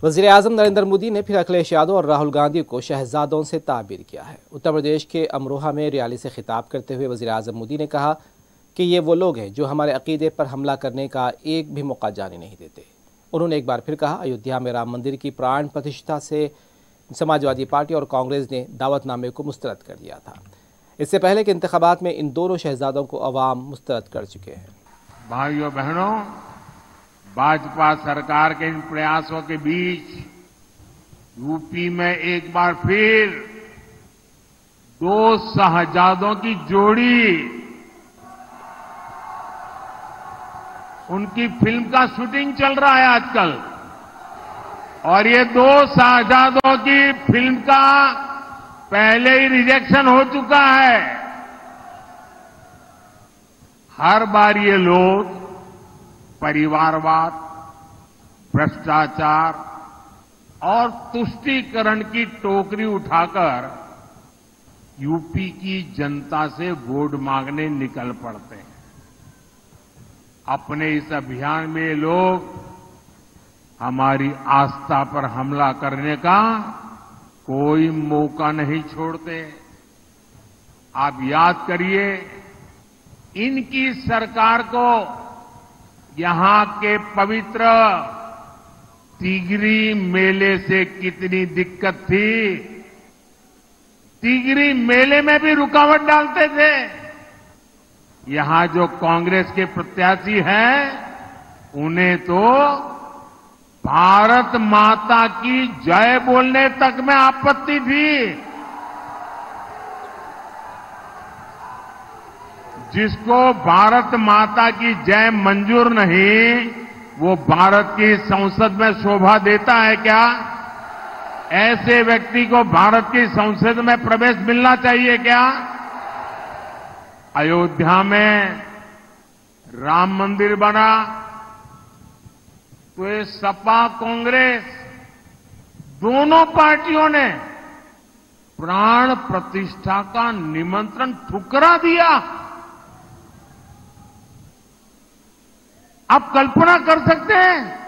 वज़ीर-ए-आज़म नरेंद्र मोदी ने फिर अखिलेश यादव और राहुल गांधी को शहजादों से ताबीर किया है। उत्तर प्रदेश के अमरोहा में रैली से खिताब करते हुए वज़ीर-ए-आज़म मोदी ने कहा कि ये वो लोग हैं जो हमारे अकीदे पर हमला करने का एक भी मौका जाने नहीं देते। उन्होंने एक बार फिर कहा, अयोध्या में राम मंदिर की प्राण प्रतिष्ठा से समाजवादी पार्टी और कांग्रेस ने दावतनामे को मुस्तरद कर दिया था। इससे पहले के इंतखाबात में इन दोनों शहजादों को अवाम मुस्तरद कर चुके हैं। भाइयों बहनों, भाजपा सरकार के इन प्रयासों के बीच यूपी में एक बार फिर दो शहजादों की जोड़ी, उनकी फिल्म का शूटिंग चल रहा है आजकल, और ये दो शहजादों की फिल्म का पहले ही रिजेक्शन हो चुका है। हर बार ये लोग परिवारवाद, भ्रष्टाचार और तुष्टीकरण की टोकरी उठाकर यूपी की जनता से वोट मांगने निकल पड़ते हैं। अपने इस अभियान में लोग हमारी आस्था पर हमला करने का कोई मौका नहीं छोड़ते। आप याद करिए, इनकी सरकार को यहां के पवित्र तिगरी मेले से कितनी दिक्कत थी। तिगरी मेले में भी रुकावट डालते थे। यहां जो कांग्रेस के प्रत्याशी हैं, उन्हें तो भारत माता की जय बोलने तक में आपत्ति थी। जिसको भारत माता की जय मंजूर नहीं, वो भारत की संसद में शोभा देता है क्या? ऐसे व्यक्ति को भारत की संसद में प्रवेश मिलना चाहिए क्या? अयोध्या में राम मंदिर बना तो ये सपा कांग्रेस दोनों पार्टियों ने प्राण प्रतिष्ठा का निमंत्रण ठुकरा दिया। आप कल्पना कर सकते हैं